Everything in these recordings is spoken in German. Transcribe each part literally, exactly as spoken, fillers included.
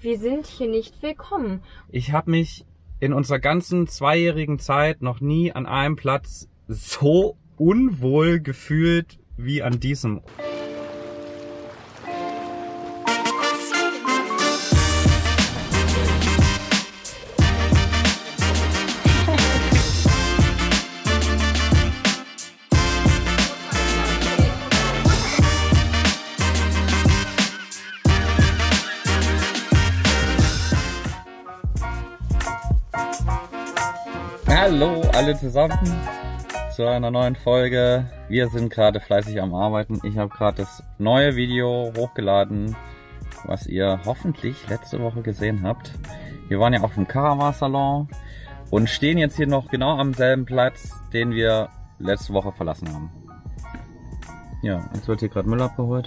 wir sind hier nicht willkommen. Ich habe mich in unserer ganzen zweijährigen Zeit noch nie an einem Platz so unwohl gefühlt wie an diesem. Hallo alle zusammen zu einer neuen Folge. Wir sind gerade fleißig am Arbeiten. Ich habe gerade das neue Video hochgeladen, was ihr hoffentlich letzte Woche gesehen habt. Wir waren ja auf dem Caravan-Salon und stehen jetzt hier noch genau am selben Platz, den wir letzte Woche verlassen haben. Ja, jetzt wird hier gerade Müll abgeholt.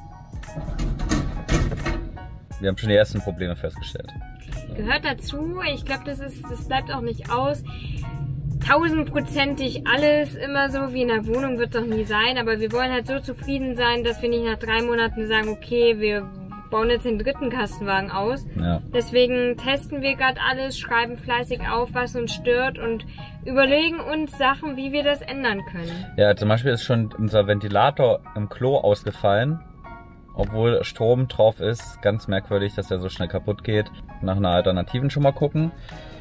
Wir haben schon die ersten Probleme festgestellt. Gehört dazu. Ich glaube, das ist, das bleibt auch nicht aus. Tausendprozentig alles immer so wie in der Wohnung wird es doch nie sein. Aber wir wollen halt so zufrieden sein, dass wir nicht nach drei Monaten sagen, okay, wir bauen jetzt den dritten Kastenwagen aus. Ja. Deswegen testen wir gerade alles, schreiben fleißig auf, was uns stört und überlegen uns Sachen, wie wir das ändern können. Ja, zum Beispiel ist schon unser Ventilator im Klo ausgefallen. Obwohl Strom drauf ist, ganz merkwürdig, dass der so schnell kaputt geht. Nach einer Alternativen schon mal gucken.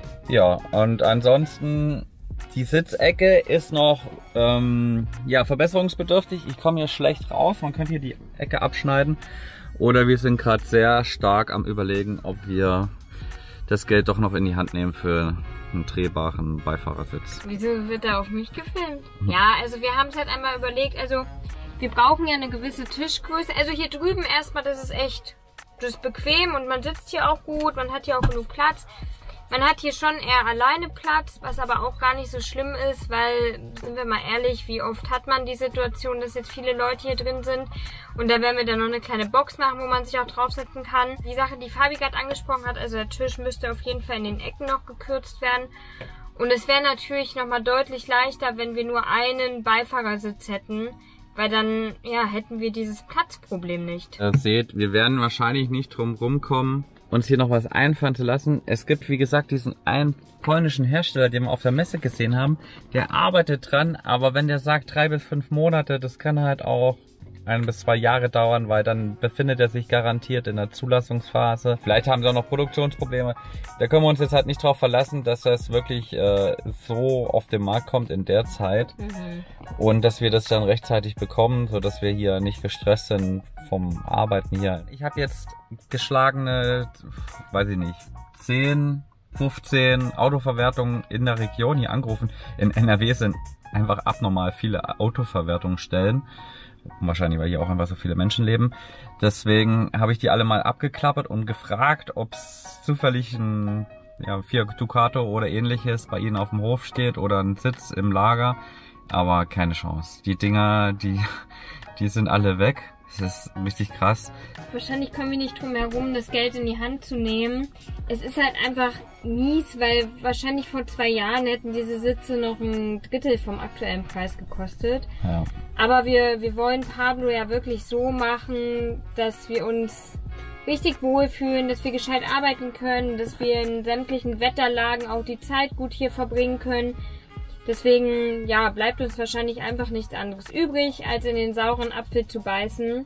Ja, und ansonsten, die Sitzecke ist noch ähm, ja, verbesserungsbedürftig. Ich komme hier schlecht raus, man könnte hier die Ecke abschneiden. Oder wir sind gerade sehr stark am Überlegen, ob wir das Geld doch noch in die Hand nehmen für einen drehbaren Beifahrersitz. Wieso wird da auf mich gefilmt? Mhm. Ja, also wir haben es halt einmal überlegt, also wir brauchen ja eine gewisse Tischgröße. Also hier drüben erstmal, das ist echt, das ist bequem und man sitzt hier auch gut, man hat hier auch genug Platz. Man hat hier schon eher alleine Platz, was aber auch gar nicht so schlimm ist, weil, sind wir mal ehrlich, wie oft hat man die Situation, dass jetzt viele Leute hier drin sind und da werden wir dann noch eine kleine Box machen, wo man sich auch draufsetzen kann. Die Sache, die Fabi gerade angesprochen hat, also der Tisch müsste auf jeden Fall in den Ecken noch gekürzt werden. Und es wäre natürlich nochmal deutlich leichter, wenn wir nur einen Beifahrersitz hätten. Weil dann, ja, hätten wir dieses Platzproblem nicht. Ihr seht, wir werden wahrscheinlich nicht drum rumkommen, uns hier noch was einfallen zu lassen. Es gibt, wie gesagt, diesen einen polnischen Hersteller, den wir auf der Messe gesehen haben. Der arbeitet dran, aber wenn der sagt drei bis fünf Monate, das kann halt auch ein bis zwei Jahre dauern, weil dann befindet er sich garantiert in der Zulassungsphase. Vielleicht haben sie auch noch Produktionsprobleme. Da können wir uns jetzt halt nicht drauf verlassen, dass das wirklich äh, so auf den Markt kommt in der Zeit. Mhm. Und dass wir das dann rechtzeitig bekommen, so dass wir hier nicht gestresst sind vom Arbeiten hier. Ich habe jetzt geschlagene, weiß ich nicht, zehn, fünfzehn Autoverwertungen in der Region hier angerufen. In N R W sind einfach abnormal viele Autoverwertungsstellen. Wahrscheinlich, weil hier auch einfach so viele Menschen leben. Deswegen habe ich die alle mal abgeklappert und gefragt, ob es zufällig ein ja, Fiat Ducato oder ähnliches bei ihnen auf dem Hof steht oder ein Sitz im Lager. Aber keine Chance. Die Dinger, die, die sind alle weg. Das ist richtig krass. Wahrscheinlich kommen wir nicht drum herum, das Geld in die Hand zu nehmen. Es ist halt einfach mies, weil wahrscheinlich vor zwei Jahren hätten diese Sitze noch ein Drittel vom aktuellen Preis gekostet. Ja. Aber wir, wir wollen Pablo ja wirklich so machen, dass wir uns richtig wohlfühlen, dass wir gescheit arbeiten können, dass wir in sämtlichen Wetterlagen auch die Zeit gut hier verbringen können. Deswegen, ja, bleibt uns wahrscheinlich einfach nichts anderes übrig, als in den sauren Apfel zu beißen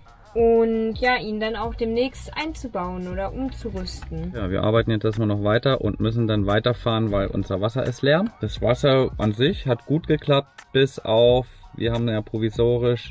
und ja, ihn dann auch demnächst einzubauen oder umzurüsten. Ja, wir arbeiten jetzt erstmal noch weiter und müssen dann weiterfahren, weil unser Wasser ist leer. Das Wasser an sich hat gut geklappt, bis auf, wir haben ja provisorisch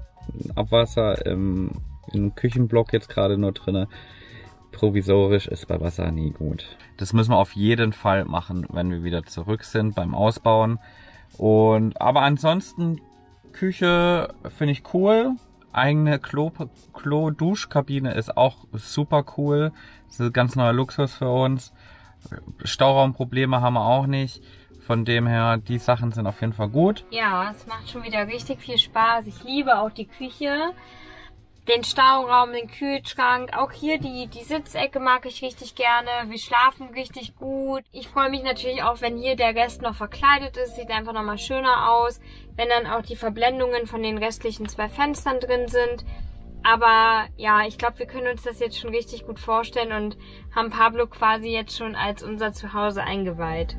Abwasser im, im Küchenblock jetzt gerade nur drin. Provisorisch ist bei Wasser nie gut. Das müssen wir auf jeden Fall machen, wenn wir wieder zurück sind beim Ausbauen. Und aber ansonsten Küche finde ich cool. Eigene Klo, Klo-Duschkabine ist auch super cool. Das ist ein ganz neuer Luxus für uns. Stauraumprobleme haben wir auch nicht. Von dem her, die Sachen sind auf jeden Fall gut. Ja, es macht schon wieder richtig viel Spaß. Ich liebe auch die Küche. Den Stauraum, den Kühlschrank, auch hier die, die Sitzecke mag ich richtig gerne. Wir schlafen richtig gut. Ich freue mich natürlich auch, wenn hier der Rest noch verkleidet ist. Sieht einfach nochmal schöner aus. Wenn dann auch die Verblendungen von den restlichen zwei Fenstern drin sind. Aber ja, ich glaube, wir können uns das jetzt schon richtig gut vorstellen und haben Pablo quasi jetzt schon als unser Zuhause eingeweiht.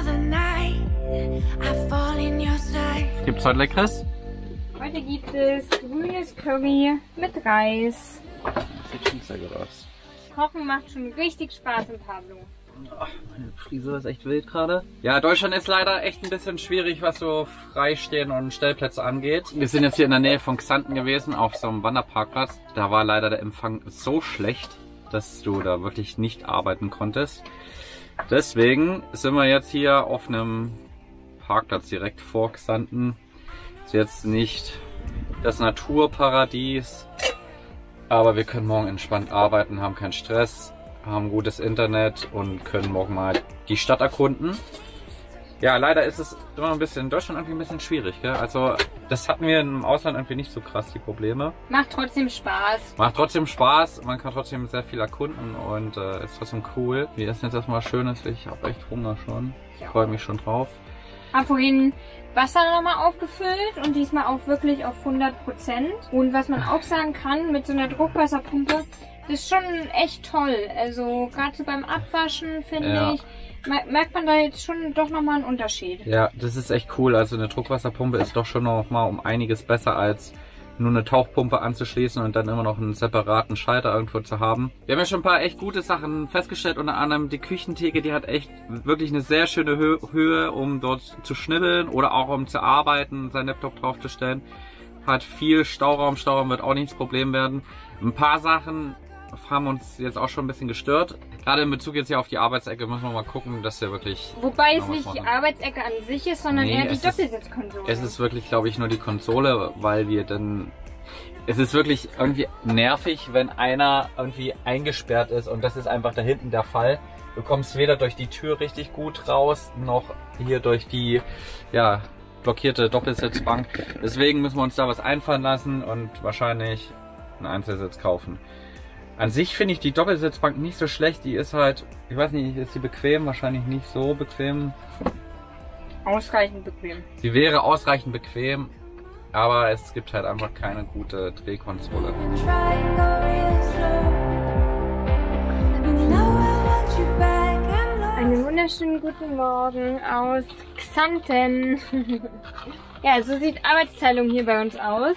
Gibt's heute Leckeres? Heute gibt es grünes Curry mit Reis. Sieht schon sehr gut aus. Kochen macht schon richtig Spaß mit Pablo. Ach, meine Frisur ist echt wild gerade. Ja, Deutschland ist leider echt ein bisschen schwierig, was so Freistehen und Stellplätze angeht. Wir sind jetzt hier in der Nähe von Xanten gewesen, auf so einem Wanderparkplatz. Da war leider der Empfang so schlecht, dass du da wirklich nicht arbeiten konntest. Deswegen sind wir jetzt hier auf einem Parkplatz direkt vor Xanten. Ist jetzt nicht das Naturparadies, aber wir können morgen entspannt arbeiten, haben keinen Stress, haben gutes Internet und können morgen mal die Stadt erkunden. Ja, leider ist es immer ein bisschen in Deutschland irgendwie ein bisschen schwierig, gell? Also das hatten wir im Ausland irgendwie nicht so krass, die Probleme. Macht trotzdem Spaß. Macht trotzdem Spaß, man kann trotzdem sehr viel erkunden und äh, ist trotzdem cool. Wir essen jetzt erstmal Schönes, ich habe echt Hunger schon. Ich freue mich schon drauf. Hab vorhin Wasser nochmal aufgefüllt und diesmal auch wirklich auf hundert Prozent. Und was man auch sagen kann, mit so einer Druckwasserpumpe, das ist schon echt toll. Also gerade so beim Abwaschen, finde ja. ich, merkt man da jetzt schon doch nochmal einen Unterschied. Ja, das ist echt cool. Also eine Druckwasserpumpe ist doch schon nochmal um einiges besser als nur eine Tauchpumpe anzuschließen und dann immer noch einen separaten Schalter irgendwo zu haben. Wir haben ja schon ein paar echt gute Sachen festgestellt, unter anderem die Küchentheke, die hat echt wirklich eine sehr schöne Hö Höhe, um dort zu schnibbeln oder auch um zu arbeiten, seinen Laptop draufzustellen. Hat viel Stauraum, Stauraum wird auch nicht das Problem werden. Ein paar Sachen haben uns jetzt auch schon ein bisschen gestört. Gerade in Bezug jetzt hier auf die Arbeitsecke müssen wir mal gucken, dass der wirklich... Wobei es nicht die Arbeitsecke an sich ist, sondern nee, eher die es Doppelsitzkonsole. Ist, es ist wirklich, glaube ich, nur die Konsole, weil wir dann... Es ist wirklich irgendwie nervig, wenn einer irgendwie eingesperrt ist und das ist einfach da hinten der Fall. Du kommst weder durch die Tür richtig gut raus, noch hier durch die, ja, blockierte Doppelsitzbank. Deswegen müssen wir uns da was einfallen lassen und wahrscheinlich einen Einzelsitz kaufen. An sich finde ich die Doppelsitzbank nicht so schlecht. Die ist halt, ich weiß nicht, ist sie bequem? Wahrscheinlich nicht so bequem. Ausreichend bequem. Sie wäre ausreichend bequem, aber es gibt halt einfach keine gute Drehkonsole. Einen wunderschönen guten Morgen aus Xanten. Ja, so sieht Arbeitsteilung hier bei uns aus.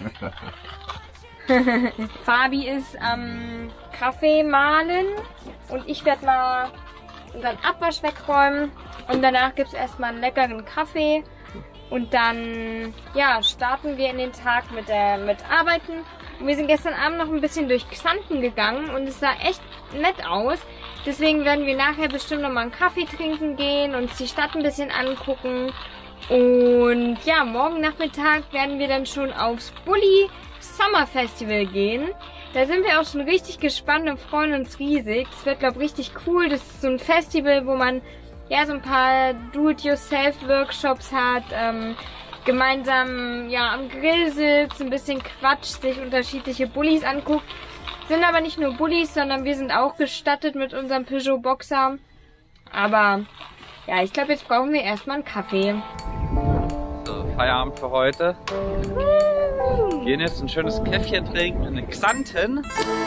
Fabi ist am Kaffee mahlen und ich werde mal unseren Abwasch wegräumen und danach gibt es erstmal einen leckeren Kaffee und dann ja, starten wir in den Tag mit, der, mit Arbeiten. Und wir sind gestern Abend noch ein bisschen durch Xanten gegangen und es sah echt nett aus. Deswegen werden wir nachher bestimmt noch mal einen Kaffee trinken gehen und uns die Stadt ein bisschen angucken. Und ja, morgen Nachmittag werden wir dann schon aufs Bulli Summer Festival gehen. Da sind wir auch schon richtig gespannt und freuen uns riesig. Es wird, glaube ich, richtig cool. Das ist so ein Festival, wo man ja so ein paar Do-it-yourself-Workshops hat, ähm, gemeinsam ja am Grill sitzt, ein bisschen quatscht, sich unterschiedliche Bullis anguckt. Sind aber nicht nur Bullis, sondern wir sind auch gestattet mit unserem Peugeot Boxer. Aber ja, ich glaube, jetzt brauchen wir erstmal einen Kaffee. So, Feierabend für heute. Gehen jetzt ein schönes Käffchen trinken in den Xanten.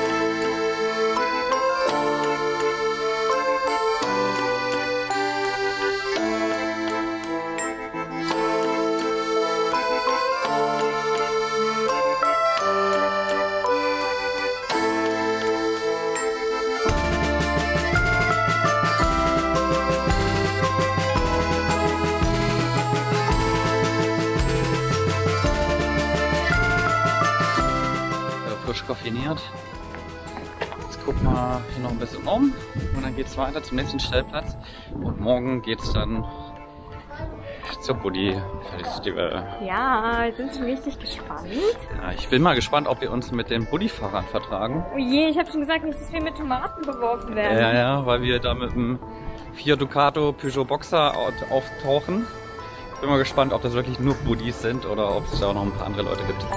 Koffiniert. Jetzt gucken wir hier noch ein bisschen um und dann geht es weiter zum nächsten Stellplatz und morgen geht es dann zur Bulli Festival. Ja, wir sind schon richtig gespannt. Ja, ich bin mal gespannt, ob wir uns mit den Bulli-Fahrern vertragen. Oh je, ich habe schon gesagt, nicht, dass wir mit Tomaten beworfen werden. Ja, ja, weil wir da mit dem Fiat Ducato Peugeot Boxer auftauchen. Bin mal gespannt, ob das wirklich nur Bullis sind oder ob es da auch noch ein paar andere Leute gibt.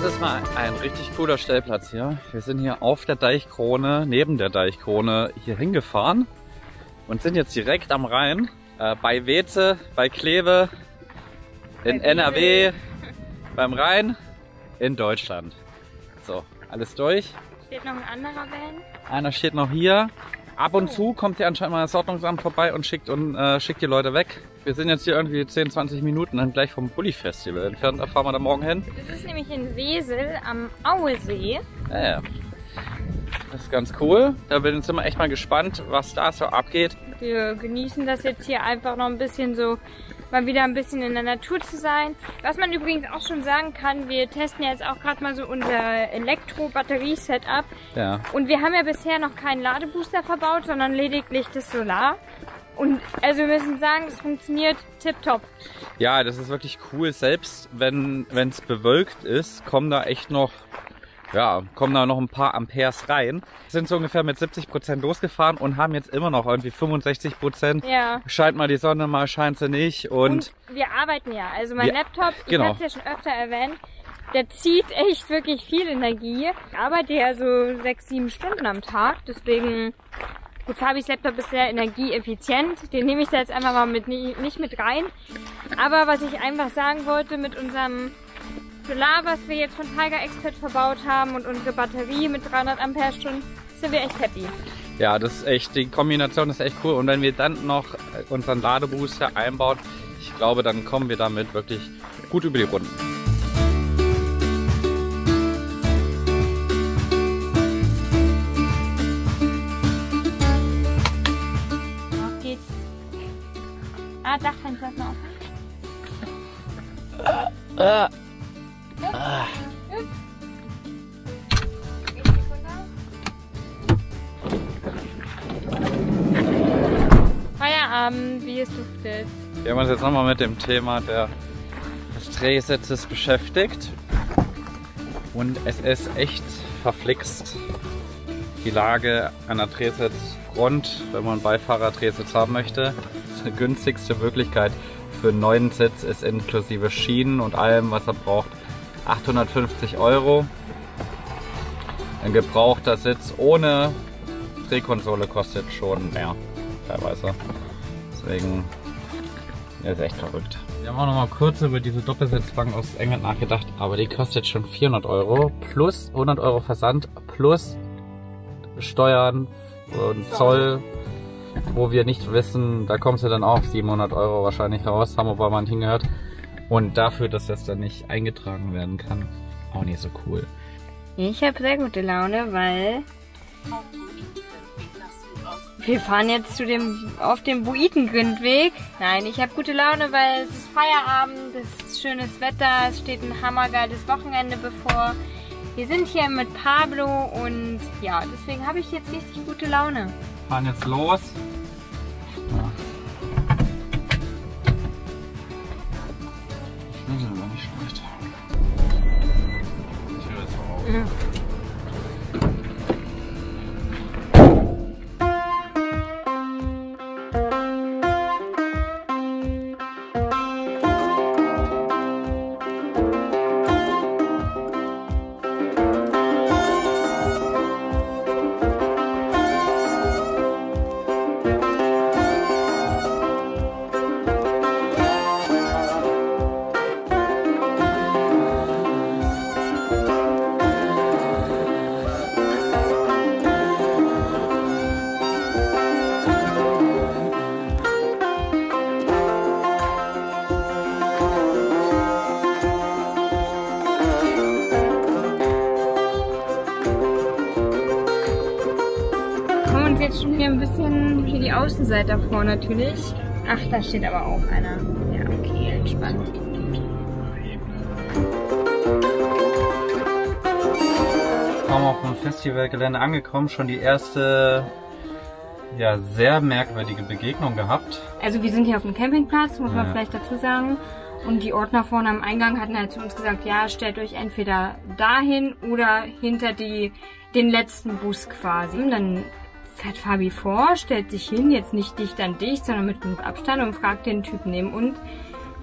ist mal ein richtig cooler Stellplatz hier. Wir sind hier auf der Deichkrone, neben der Deichkrone hier hingefahren und sind jetzt direkt am Rhein, äh, bei Weze, bei Kleve, in N R W, beim Rhein, in Deutschland. So, alles durch. Steht noch ein anderer Van. Einer steht noch hier. Ab und zu kommt hier anscheinend mal das Ordnungsamt vorbei und schickt, und, äh, schickt die Leute weg. Wir sind jetzt hier irgendwie zehn, zwanzig Minuten dann gleich vom Bulli-Festival entfernt. Da fahren wir dann morgen hin. Das ist nämlich in Wesel am Auesee. Ja, ja. Das ist ganz cool. Da sind wir echt mal gespannt, was da so abgeht. Wir genießen das jetzt hier einfach noch ein bisschen so, mal wieder ein bisschen in der Natur zu sein. Was man übrigens auch schon sagen kann, wir testen jetzt auch gerade mal so unser Elektro-Batterie-Setup. Ja. Und wir haben ja bisher noch keinen Ladebooster verbaut, sondern lediglich das Solar. Und also wir müssen sagen, es funktioniert tipptopp. Ja, das ist wirklich cool. Selbst wenn es bewölkt ist, kommen da echt noch, ja, kommen da noch ein paar Amperes rein. Sind so ungefähr mit siebzig Prozent losgefahren und haben jetzt immer noch irgendwie fünfundsechzig Prozent. Ja. Scheint mal die Sonne, mal scheint sie nicht. Und, und wir arbeiten ja. Also mein wir, Laptop, genau. ich habe es ja schon öfter erwähnt, der zieht echt wirklich viel Energie. Ich arbeite ja so sechs, sieben Stunden am Tag, deswegen... Gut, Fabis Laptop ist sehr energieeffizient, den nehme ich da jetzt einfach mal mit, nicht mit rein. Aber was ich einfach sagen wollte, mit unserem Solar, was wir jetzt von Tiger Expert verbaut haben und unsere Batterie mit dreihundert Ampere-Stunden, sind wir echt happy. Ja, das ist echt, die Kombination ist echt cool. Und wenn wir dann noch unseren Ladebooster einbauen, ich glaube, dann kommen wir damit wirklich gut über die Runden. Ah, Dachfenster ist noch offen. Äh. Ah. Feierabend, wie es duftet. Wir haben uns jetzt nochmal mit dem Thema der, des Drehsitzes beschäftigt. Und es ist echt verflixt, die Lage an der Drehsitzfront, wenn man einen Beifahrer-Drehsitz haben möchte. Die günstigste Möglichkeit für einen neuen Sitz ist inklusive Schienen und allem, was er braucht, achthundertfünfzig Euro. Ein gebrauchter Sitz ohne Drehkonsole kostet schon mehr, teilweise. Deswegen ist echt verrückt. Wir haben auch noch mal kurz über diese Doppelsitzbank aus England nachgedacht, aber die kostet schon vierhundert Euro plus hundert Euro Versand plus Steuern und Zoll. Wo wir nicht wissen, da kommst du dann auch auf siebenhundert Euro wahrscheinlich raus, haben wir aber mal hingehört. Und dafür, dass das dann nicht eingetragen werden kann, auch nicht so cool. Ich habe sehr gute Laune, weil wir fahren jetzt zu dem, auf dem Buitengrindweg. Nein, ich habe gute Laune, weil es ist Feierabend, es ist schönes Wetter, es steht ein hammergeiles Wochenende bevor. Wir sind hier mit Pablo und ja, deswegen habe ich jetzt richtig gute Laune. Fahren jetzt los. Ja. Das ist aber nicht schlecht. Ich höre jetzt auch auf. Ja. Jetzt schon hier ein bisschen hier die Außenseite vor natürlich. Ach, da steht aber auch einer. Ja, okay, entspannt. Kaum auf dem Festivalgelände angekommen, schon die erste, ja, sehr merkwürdige Begegnung gehabt. Also wir sind hier auf dem Campingplatz, muss man ja. vielleicht dazu sagen. Und die Ordner vorne am Eingang hatten halt zu uns gesagt, ja, stellt euch entweder dahin oder hinter die, den letzten Bus quasi. Und dann fährt Fabi vor, stellt sich hin, jetzt nicht dicht an dicht, sondern mit genug Abstand und fragt den Typen neben uns,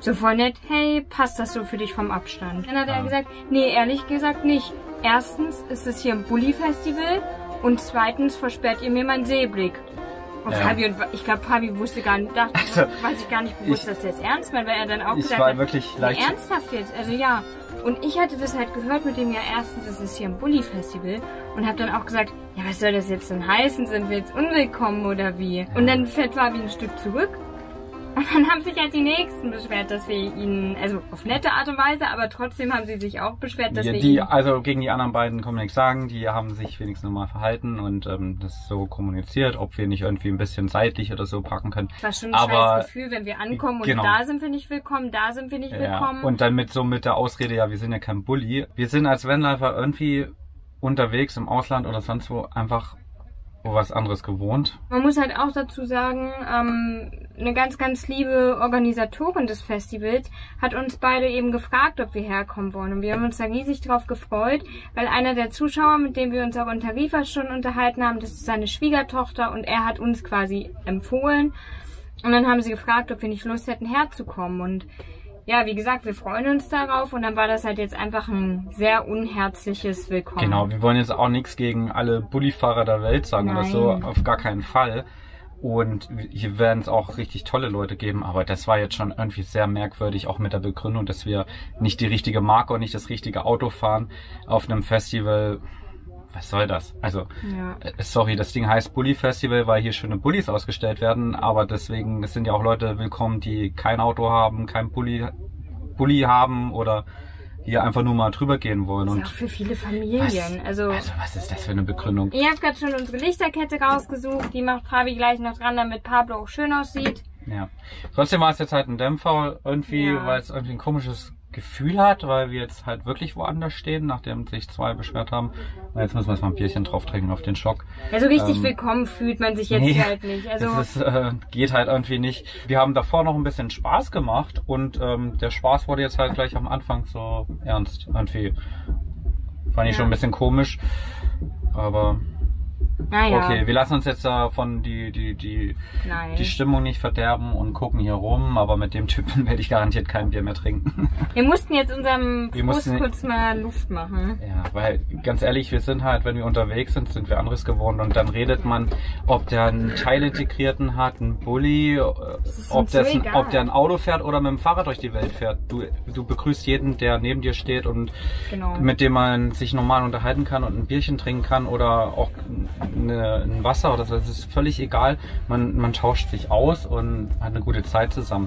So voll nett, hey, passt das so für dich vom Abstand? Dann hat Ja. er gesagt, nee, ehrlich gesagt nicht. Erstens ist es hier ein Bulli-Festival und zweitens versperrt ihr mir meinen Seeblick. Und Ja. Fabi, und ich glaube, Fabi wusste gar nicht, dachte, Also, weiß ich gar nicht bewusst, ich- dass der es ernst meint, weil er dann auch Ich gesagt war hat, wirklich nee, leicht... ernsthaft jetzt, also ja. Und ich hatte das halt gehört mit dem, ja, erstens ist es hier ein Bulli-Festival und habe dann auch gesagt, ja, was soll das jetzt denn heißen? Sind wir jetzt unwillkommen oder wie? Und dann fährt Fabi ein Stück zurück. Und dann haben sich halt die Nächsten beschwert, dass wir ihnen, also auf nette Art und Weise, aber trotzdem haben sie sich auch beschwert, dass Ja, wir die, ihnen... also gegen die anderen beiden kann man nichts sagen, die haben sich wenigstens normal verhalten und ähm, das so kommuniziert, ob wir nicht irgendwie ein bisschen seitlich oder so packen können. Das war schon ein aber, scheiß Gefühl, wenn wir ankommen und genau. da sind wir nicht willkommen, da sind wir nicht Ja, willkommen. und dann mit so mit der Ausrede, ja, wir sind ja kein Bulli. Wir sind als Vanlifer irgendwie unterwegs im Ausland oder sonst wo einfach wo was anderes gewohnt. Man muss halt auch dazu sagen, ähm, eine ganz, ganz liebe Organisatorin des Festivals hat uns beide eben gefragt, ob wir herkommen wollen. Und wir haben uns da riesig drauf gefreut, weil einer der Zuschauer, mit dem wir uns auch in Tarifa schon unterhalten haben, das ist seine Schwiegertochter und er hat uns quasi empfohlen. Und dann haben sie gefragt, ob wir nicht Lust hätten, herzukommen. Und ja, wie gesagt, wir freuen uns darauf und dann war das halt jetzt einfach ein sehr unherzliches Willkommen. Genau, wir wollen jetzt auch nichts gegen alle Bullifahrer der Welt sagen oder so, Nein. auf gar keinen Fall. Und hier werden es auch richtig tolle Leute geben, aber das war jetzt schon irgendwie sehr merkwürdig, auch mit der Begründung, dass wir nicht die richtige Marke und nicht das richtige Auto fahren auf einem Festival. Was soll das? Also, Ja. äh, sorry, das Ding heißt Bulli Festival, weil hier schöne Bullis ausgestellt werden, aber deswegen, es sind ja auch Leute willkommen, die kein Auto haben, kein Bulli, Bulli haben oder hier einfach nur mal drüber gehen wollen. Das ist Und auch für viele Familien. was, Also, also, was ist das für eine Begründung? ich habe gerade schon unsere Lichterkette rausgesucht. Die macht Fabi gleich noch dran, damit Pablo auch schön aussieht. Ja. Trotzdem war es jetzt halt ein Dämpfer irgendwie, Ja. weil es irgendwie ein komisches Gefühl hat, weil wir jetzt halt wirklich woanders stehen, nachdem sich zwei beschwert haben. Und jetzt müssen wir jetzt mal ein Bierchen drauf trinken auf den Schock. Also richtig Ähm, willkommen fühlt man sich jetzt nee, halt nicht. Also Das ist, äh, geht halt irgendwie nicht. Wir haben davor noch ein bisschen Spaß gemacht und ähm, der Spaß wurde jetzt halt gleich am Anfang so ernst. Irgendwie fand ich Ja. schon ein bisschen komisch. Aber naja, okay, wir lassen uns jetzt davon die, die, die, nein. die Stimmung nicht verderben und gucken hier rum, aber mit dem Typen werde ich garantiert kein Bier mehr trinken. Wir mussten jetzt unserem Wir Frust mussten- kurz mal Luft machen. Ja, weil ganz ehrlich, wir sind halt, wenn wir unterwegs sind, sind wir anderes gewohnt und dann redet man, ob der einen Teilintegrierten hat, einen Bulli, äh, ist ob, uns das so ein, egal. ob der ein Auto fährt oder mit dem Fahrrad durch die Welt fährt. Du, du begrüßt jeden, der neben dir steht und Genau. mit dem man sich normal unterhalten kann und ein Bierchen trinken kann oder auch eine, ein Wasser oder so. Das ist völlig egal. Man, man tauscht sich aus und hat eine gute Zeit zusammen.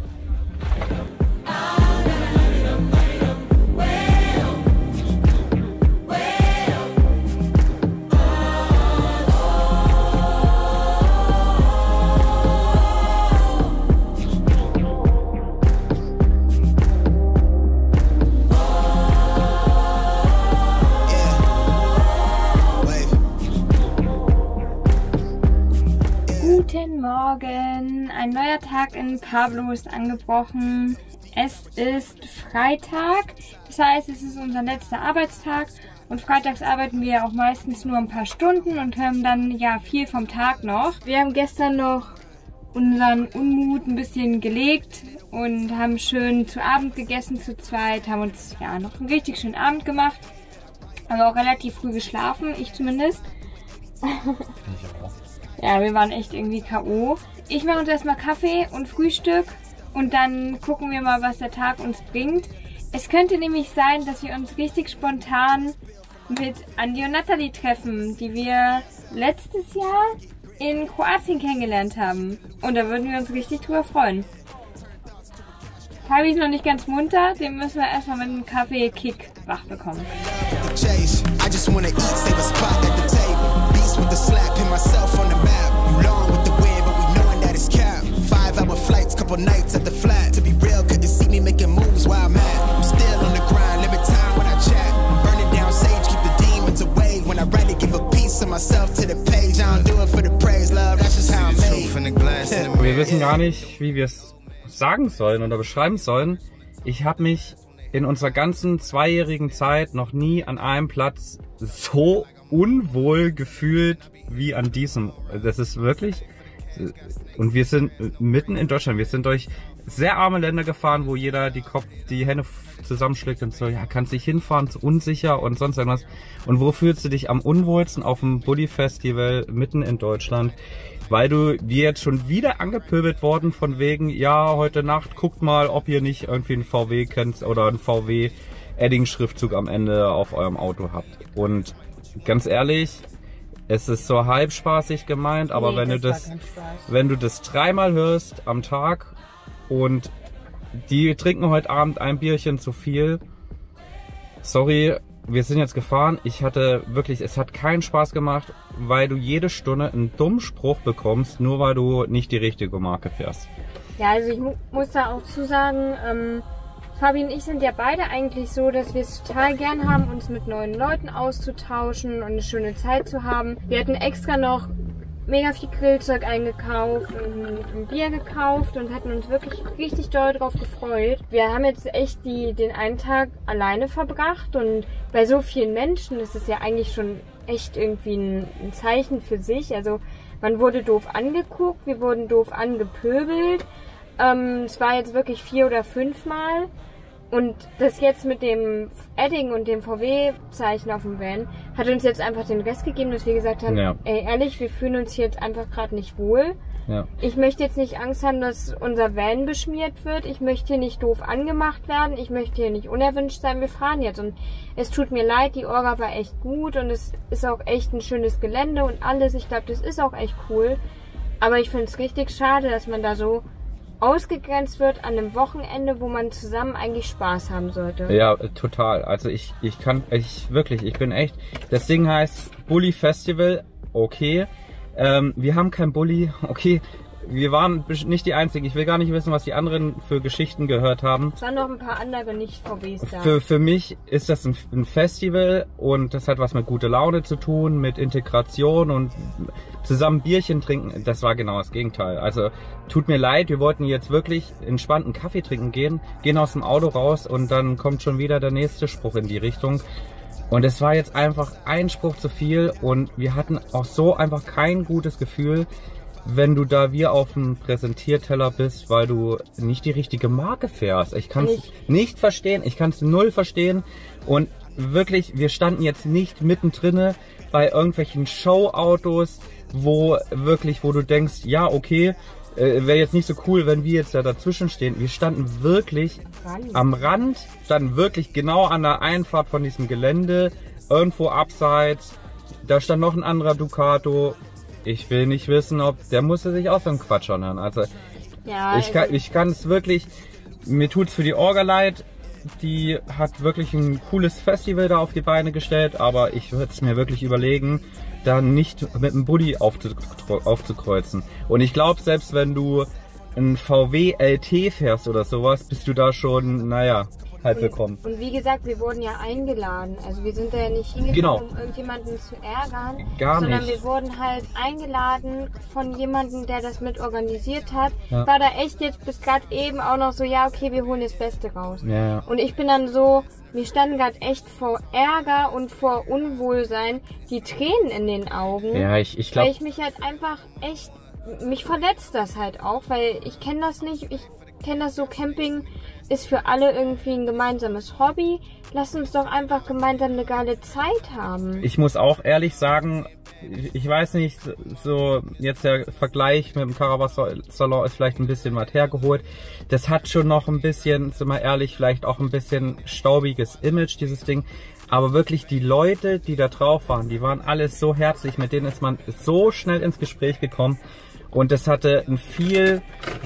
Guten Morgen, ein neuer Tag in Pablo ist angebrochen. Es ist Freitag, das heißt, es ist unser letzter Arbeitstag und freitags arbeiten wir auch meistens nur ein paar Stunden und haben dann ja viel vom Tag noch. Wir haben gestern noch unseren Unmut ein bisschen gelegt und haben schön zu Abend gegessen zu zweit, haben uns ja noch einen richtig schönen Abend gemacht, haben auch relativ früh geschlafen, ich zumindest. Ja, wir waren echt irgendwie K O Ich mache uns erstmal Kaffee und Frühstück und dann gucken wir mal, was der Tag uns bringt. Es könnte nämlich sein, dass wir uns richtig spontan mit Andi und Natalie treffen, die wir letztes Jahr in Kroatien kennengelernt haben. Und da würden wir uns richtig drüber freuen. Fabi ist noch nicht ganz munter, den müssen wir erstmal mit einem Kaffee-Kick wach bekommen. chase. I just wanna eat, save a spot at the table. Beast with the slap, pin myself on the map. You long with the wind, but we knowing that it's cap. Five hour flights, couple nights at the flat. To be real, couldn't see me making moves while I'm at. I'm still on the grind, limit time when I chat. Burning down sage, keep the demons away. When I write it, give a piece of myself to the page. I don't do it for the praise, love, that's just how I'm made. Wir wissen gar nicht, wie wir es sagen sollen oder beschreiben sollen. Ich habe mich in unserer ganzen zweijährigen Zeit noch nie an einem Platz so unwohl gefühlt wie an diesem. Das ist wirklich... Und wir sind mitten in Deutschland. Wir sind durch sehr arme Länder gefahren, wo jeder die Kopf, die Hände zusammenschlägt und so, ja, kannst nicht hinfahren, ist unsicher und sonst irgendwas. Und wo fühlst du dich am unwohlsten? Auf dem Bulli-Festival mitten in Deutschland, weil du dir jetzt schon wieder angepöbelt worden von wegen, ja, heute Nacht guckt mal, ob ihr nicht irgendwie einen V W kennt oder einen V W Edding-Schriftzug am Ende auf eurem Auto habt. Und ganz ehrlich, es ist so halb spaßig gemeint, aber nee, wenn du das, wenn du das dreimal hörst am Tag und die trinken heute Abend ein Bierchen zu viel, sorry, wir sind jetzt gefahren, ich hatte wirklich, es hat keinen Spaß gemacht, weil du jede Stunde einen dummen Spruch bekommst, nur weil du nicht die richtige Marke fährst. Ja, also ich mu muss da auch zu sagen, ähm, Fabi und ich sind ja beide eigentlich so, dass wir es total gern haben, uns mit neuen Leuten auszutauschen und eine schöne Zeit zu haben. Wir hatten extra noch mega viel Grillzeug eingekauft und ein Bier gekauft und hatten uns wirklich richtig doll drauf gefreut. Wir haben jetzt echt die, den einen Tag alleine verbracht und bei so vielen Menschen ist es ja eigentlich schon echt irgendwie ein, ein Zeichen für sich. Also man wurde doof angeguckt, wir wurden doof angepöbelt. Ähm, es war jetzt wirklich vier oder fünfmal. Und das jetzt mit dem Edding und dem V W-Zeichen auf dem Van hat uns jetzt einfach den Rest gegeben, dass wir gesagt haben, ja. ey, ehrlich, wir fühlen uns hier jetzt einfach gerade nicht wohl. Ja. Ich möchte jetzt nicht Angst haben, dass unser Van beschmiert wird. Ich möchte hier nicht doof angemacht werden. Ich möchte hier nicht unerwünscht sein. Wir fahren jetzt. Und es tut mir leid, die Orga war echt gut und es ist auch echt ein schönes Gelände und alles. Ich glaube, das ist auch echt cool. Aber ich finde es richtig schade, dass man da so ausgegrenzt wird an einem Wochenende, wo man zusammen eigentlich Spaß haben sollte. Ja, total. Also ich, ich kann, ich wirklich, ich bin echt, das Ding heißt Bulli Festival, okay. Ähm, wir haben kein Bulli, okay. Wir waren nicht die Einzigen. Ich will gar nicht wissen, was die anderen für Geschichten gehört haben. Es waren noch ein paar andere Nicht-V Ws da. Für, für mich ist das ein, ein Festival und das hat was mit guter Laune zu tun, mit Integration und zusammen Bierchen trinken. Das war genau das Gegenteil. Also tut mir leid, wir wollten jetzt wirklich entspannten Kaffee trinken gehen, gehen aus dem Auto raus und dann kommt schon wieder der nächste Spruch in die Richtung. Und es war jetzt einfach ein Spruch zu viel und wir hatten auch so einfach kein gutes Gefühl, wenn du da wie auf dem Präsentierteller bist, weil du nicht die richtige Marke fährst. Ich kann es nicht verstehen, ich kann es null verstehen und wirklich, wir standen jetzt nicht mittendrin bei irgendwelchen Showautos, wo wirklich, wo du denkst, ja okay, äh, wäre jetzt nicht so cool, wenn wir jetzt da dazwischen stehen. Wir standen wirklich Rand. am Rand, standen wirklich genau an der Einfahrt von diesem Gelände, irgendwo abseits, da stand noch ein anderer Ducato. Ich will nicht wissen, ob, der musste sich auch so einen Quatsch anhören. Also, ja, ich kann, ich kann es wirklich, mir tut's für die Orga leid. Die hat wirklich ein cooles Festival da auf die Beine gestellt, aber ich würde es mir wirklich überlegen, da nicht mit einem Bulli aufzukreuzen. Und ich glaube, selbst wenn du ein V W L T fährst oder sowas, bist du da schon, naja, halt willkommen. Und, und wie gesagt, wir wurden ja eingeladen. Also wir sind da ja nicht hingekommen, genau. um irgendjemanden zu ärgern. Gar sondern nicht. wir wurden halt eingeladen von jemandem, der das mit organisiert hat. Ja. War da echt jetzt bis gerade eben auch noch so, ja okay, wir holen das Beste raus. Ja, ja. Und ich bin dann so, mir standen gerade echt vor Ärger und vor Unwohlsein die Tränen in den Augen. Ja, ich, ich glaube... Weil ich mich halt einfach echt, mich verletzt das halt auch, weil ich kenne das nicht, ich kenne das so, Camping ist für alle irgendwie ein gemeinsames Hobby. Lass uns doch einfach gemeinsam eine geile Zeit haben. Ich muss auch ehrlich sagen, ich weiß nicht, so jetzt der Vergleich mit dem Caravan-Salon ist vielleicht ein bisschen weit hergeholt. Das hat schon noch ein bisschen, sind wir ehrlich, vielleicht auch ein bisschen staubiges Image, dieses Ding. Aber wirklich die Leute, die da drauf waren, die waren alles so herzlich, mit denen ist man so schnell ins Gespräch gekommen. Und das hatte ein viel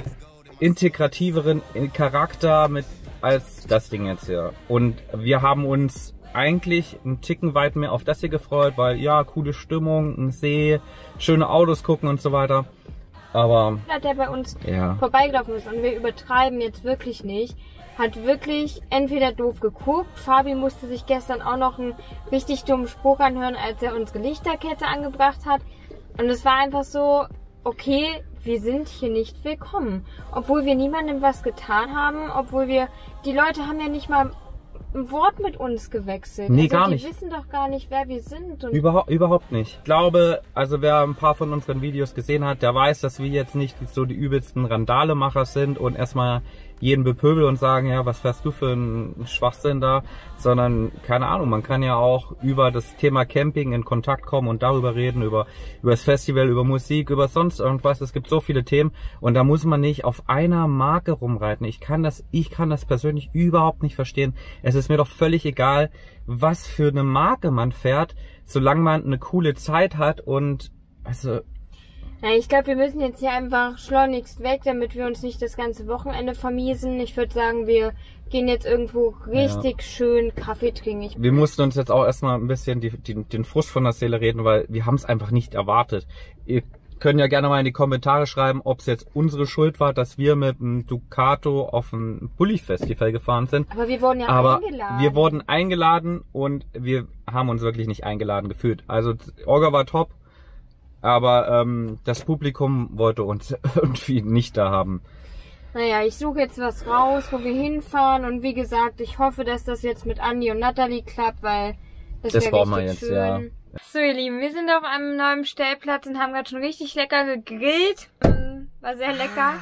integrativeren Charakter mit als das Ding jetzt hier. Und wir haben uns eigentlich einen Ticken weit mehr auf das hier gefreut, weil ja, coole Stimmung, ein See, schöne Autos gucken und so weiter. Aber der bei uns ja. vorbeigelaufen ist und wir übertreiben jetzt wirklich nicht, hat wirklich entweder doof geguckt. Fabi musste sich gestern auch noch einen richtig dummen Spruch anhören, als er unsere Lichterkette angebracht hat. Und es war einfach so, okay, wir sind hier nicht willkommen. Obwohl wir niemandem was getan haben, obwohl wir, die Leute haben ja nicht mal ein Wort mit uns gewechselt. Nee, also gar die nicht. Die wissen doch gar nicht, wer wir sind. Und Überhaupt, überhaupt nicht. Ich glaube, also wer ein paar von unseren Videos gesehen hat, der weiß, dass wir jetzt nicht so die übelsten Randalemacher sind und erstmal jeden bepöbeln und sagen, ja, was fährst du für einen Schwachsinn da, sondern, keine Ahnung, man kann ja auch über das Thema Camping in Kontakt kommen und darüber reden, über, über das Festival, über Musik, über sonst irgendwas. Es gibt so viele Themen und da muss man nicht auf einer Marke rumreiten. Ich kann das, ich kann das persönlich überhaupt nicht verstehen. Es ist mir doch völlig egal, was für eine Marke man fährt, solange man eine coole Zeit hat und, also, ja, ich glaube, wir müssen jetzt hier einfach schleunigst weg, damit wir uns nicht das ganze Wochenende vermiesen. Ich würde sagen, wir gehen jetzt irgendwo richtig ja. schön Kaffee trinken. Ich wir mussten uns jetzt auch erstmal ein bisschen die, die, den Frust von der Seele reden, weil wir haben es einfach nicht erwartet. Ihr könnt ja gerne mal in die Kommentare schreiben, ob es jetzt unsere Schuld war, dass wir mit dem Ducato auf ein Bulli-Festival gefahren sind. Aber wir wurden ja Aber eingeladen. wir wurden eingeladen und wir haben uns wirklich nicht eingeladen gefühlt. Also Orga war top. Aber ähm, das Publikum wollte uns irgendwie nicht da haben. Naja, ich suche jetzt was raus, wo wir hinfahren. Und wie gesagt, ich hoffe, dass das jetzt mit Andi und Natalie klappt, weil das, das wäre brauchen wir richtig jetzt, schön. ja. So ihr Lieben, wir sind auf einem neuen Stellplatz und haben gerade schon richtig lecker gegrillt. War sehr lecker.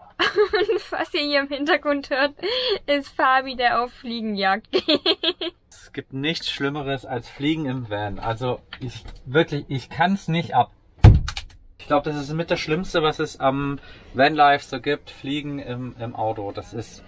Und was ihr hier im Hintergrund hört, ist Fabi, der auf Fliegenjagd geht. Es gibt nichts Schlimmeres als Fliegen im Van. Also ich wirklich, ich kann es nicht ab. Ich glaube, das ist mit das Schlimmste, was es am Vanlife so gibt. Fliegen im, im Auto. Das ist.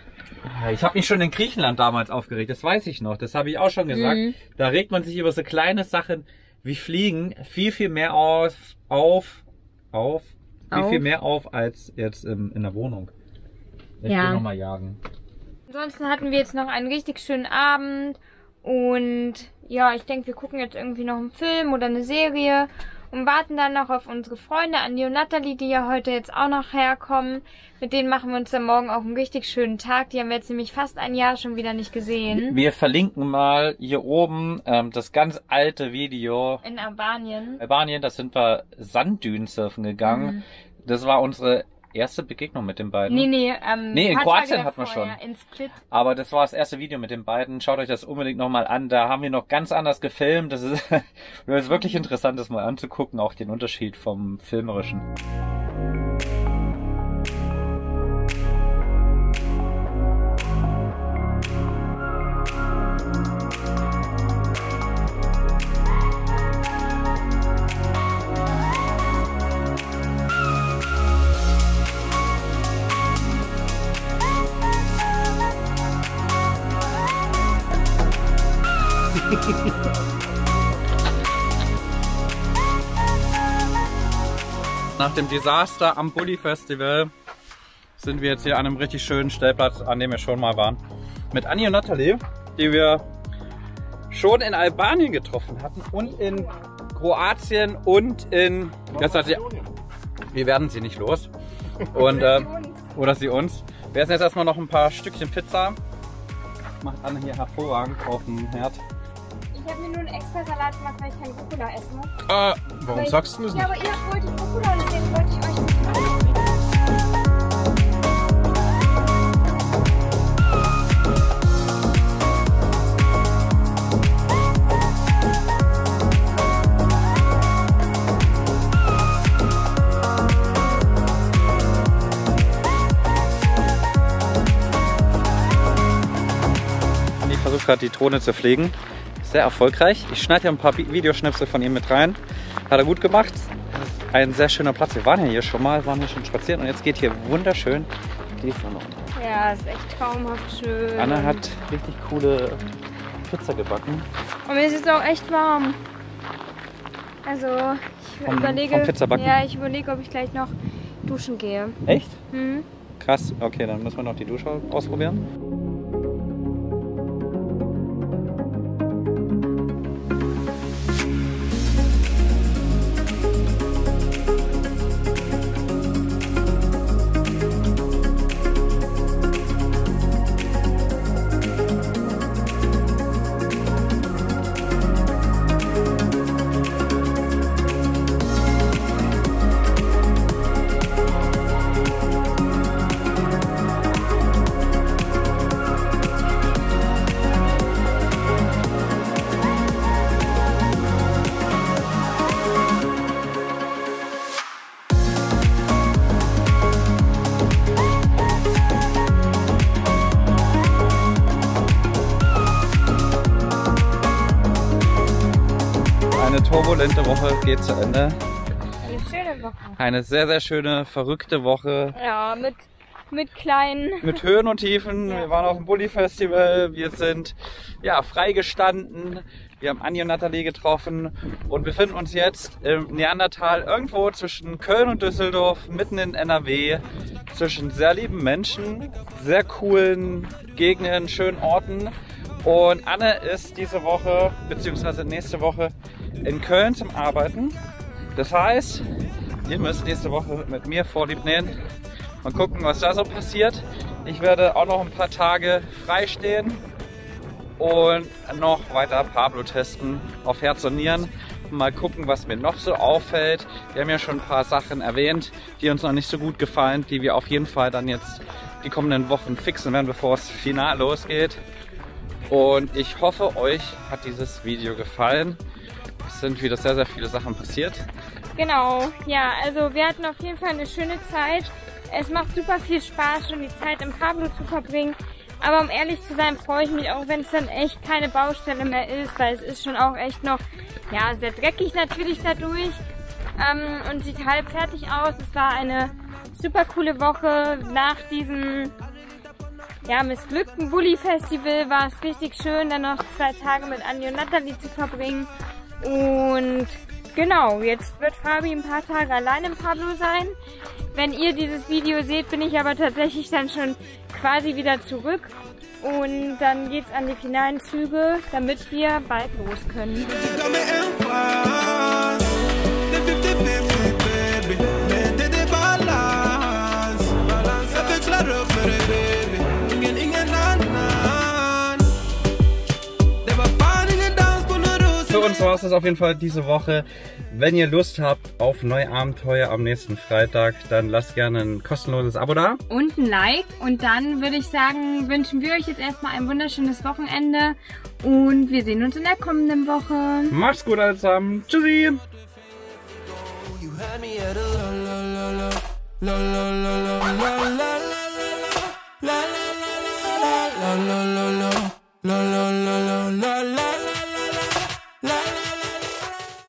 Ich habe mich schon in Griechenland damals aufgeregt. Das weiß ich noch. Das habe ich auch schon gesagt. Mhm. Da regt man sich über so kleine Sachen wie Fliegen viel, viel mehr auf, auf, auf, viel, auf. viel mehr auf als jetzt in, in der Wohnung. Ich ja. will nochmal jagen. Ansonsten hatten wir jetzt noch einen richtig schönen Abend und ja, ich denke, wir gucken jetzt irgendwie noch einen Film oder eine Serie und warten dann noch auf unsere Freunde Andi und Natalie, die ja heute jetzt auch noch herkommen. Mit denen machen wir uns dann morgen auch einen richtig schönen Tag. Die haben wir jetzt nämlich fast ein Jahr schon wieder nicht gesehen. Wir verlinken mal hier oben ähm, das ganz alte Video. In Albanien. Albanien, da sind wir Sanddünen surfen gegangen. Mhm. Das war unsere erste Begegnung mit den beiden. Nee, nee, ähm, nee in Kroatien hatten wir schon. Ja, in Split. Aber das war das erste Video mit den beiden. Schaut euch das unbedingt nochmal an. Da haben wir noch ganz anders gefilmt. Das ist, das ist wirklich interessant, das mal anzugucken. Auch den Unterschied vom Filmerischen. Nach dem Desaster am Bulli Festival sind wir jetzt hier an einem richtig schönen Stellplatz, an dem wir schon mal waren. Mit Andi und Natalie, die wir schon in Albanien getroffen hatten und in Kroatien und in... Das hat sie, wir werden sie nicht los. Und, äh, oder sie uns. Wir essen jetzt erstmal noch ein paar Stückchen Pizza. Macht Anne hier hervorragend auf dem Herd. Ich habe mir nur einen extra Salat gemacht, weil ich keinen Rucola esse. Äh, warum ich, sagst du das nicht? Ja, aber ihr wolltet Rucola und deswegen wollte ich euch nicht fragen. Ich versuche gerade die Drohne zu fliegen. Sehr erfolgreich. Ich schneide ja ein paar Videoschnipsel von ihm mit rein. Hat er gut gemacht. Das ist ein sehr schöner Platz. Wir waren ja hier schon mal, waren hier schon spazieren und jetzt geht hier wunderschön die Sonne unter. Ja, ist echt traumhaft schön. Anna hat richtig coole Pizza gebacken. Und mir ist jetzt auch echt warm. Also ich vom, überlege, vom Pizzabacken? Ja, ich überlege, ob ich gleich noch duschen gehe. Echt? Mhm. Krass. Okay, dann müssen wir noch die Dusche ausprobieren. Eine turbulente Woche geht zu Ende. Eine schöne Woche. Eine sehr, sehr schöne, verrückte Woche. Ja, mit, mit kleinen... Mit Höhen und Tiefen. Ja. Wir waren auf dem Bulli-Festival. Wir sind ja freigestanden. Wir haben Anni und Nathalie getroffen und befinden uns jetzt im Neandertal irgendwo zwischen Köln und Düsseldorf, mitten in N R W, zwischen sehr lieben Menschen, sehr coolen Gegenden, schönen Orten. Und Anne ist diese Woche bzw. nächste Woche in Köln zum Arbeiten. Das heißt, ihr müsst nächste Woche mit mir Vorlieb nehmen. Mal gucken, was da so passiert. Ich werde auch noch ein paar Tage freistehen und noch weiter Pablo testen auf Herz und Nieren. Mal gucken, was mir noch so auffällt. Wir haben ja schon ein paar Sachen erwähnt, die uns noch nicht so gut gefallen, die wir auf jeden Fall dann jetzt die kommenden Wochen fixen werden, bevor es final losgeht. Und ich hoffe, euch hat dieses Video gefallen. Es sind wieder sehr, sehr viele Sachen passiert. Genau, ja, also wir hatten auf jeden Fall eine schöne Zeit. Es macht super viel Spaß, schon die Zeit im Pablo zu verbringen. Aber um ehrlich zu sein, freue ich mich auch, wenn es dann echt keine Baustelle mehr ist, weil es ist schon auch echt noch, ja, sehr dreckig natürlich dadurch ähm, und sieht halb fertig aus. Es war eine super coole Woche. Nach diesem, ja, missglückten Bulli-Festival war es richtig schön, dann noch zwei Tage mit Anni und Nathalie zu verbringen. Und genau, jetzt wird Fabi ein paar Tage allein im Pablo sein. Wenn ihr dieses Video seht, bin ich aber tatsächlich dann schon quasi wieder zurück. Und dann geht's an die finalen Züge, damit wir bald los können. Für uns war es das auf jeden Fall diese Woche. Wenn ihr Lust habt auf neue Abenteuer am nächsten Freitag, dann lasst gerne ein kostenloses Abo da. Und ein Like. Und dann würde ich sagen, wünschen wir euch jetzt erstmal ein wunderschönes Wochenende. Und wir sehen uns in der kommenden Woche. Macht's gut alle zusammen. Tschüssi. You had me at a la la la la la la la la la.